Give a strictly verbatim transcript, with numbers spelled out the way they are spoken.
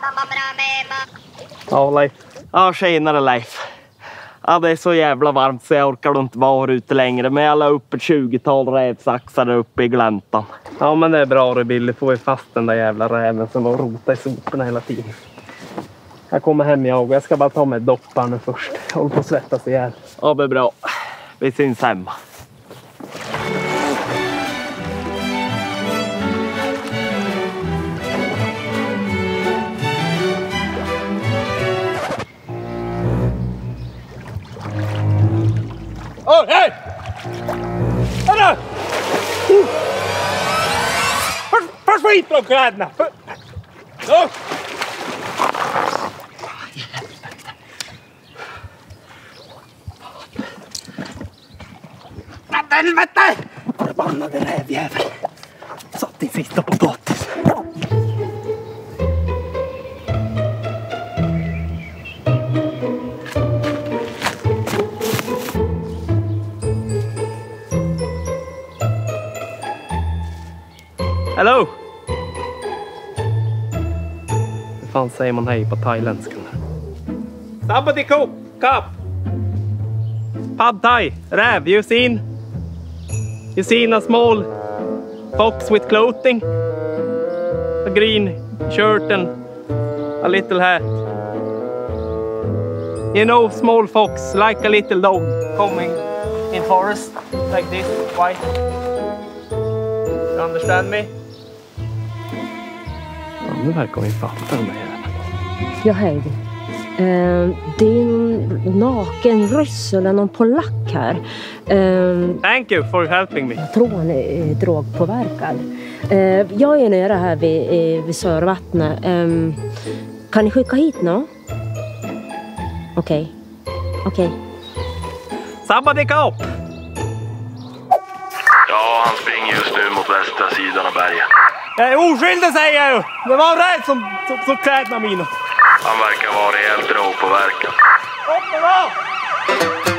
Ja, Leif. Ja, tjenare Leif. Ja, det är så jävla varmt så jag orkar inte vara här ute längre. Men jag la upp ett tjugotal rävsaxar uppe i gläntan. Ja, men det är bra det Billy. Får vi fast den där jävla räven som var rota i soporna hela tiden. Jag kommer hem jag och jag ska bara ta med doppar nu först. Jag håller på att svettas ihjäl. Ja, det är bra. Vi syns hemma. Åh, hej! Hörru! Först, först skit från kläderna! Så! Helvete! Förbannade rävjävel! Satt i sista potatis. Hello! Hur fan säger man hej på thailändska? Somebody cook! Cup! Pad thai, räv, you seen? You seen a small fox with clothing? A green shirt and a little hat. You know, small fox, like a little dog coming in forest, like this, white. You understand me? Ja, nu verkar vi fatta den här. Ja, hej. Eh, det är en naken ryss eller någon polack här. Eh, Thank you for helping me. jag tror han är eh, drogpåverkad. Eh, jag är nere här vid, eh, vid Sörvattnet. Eh, kan ni skicka hit nå? Okej. Okej. Somebody go! Ja, han springer just nu mot västra sidan av bergen. Jag är oskyldig säger jag ju! Det var rädd som, som, som kläderna mina. Han verkar vara rejält drogpåverkad. Hoppla!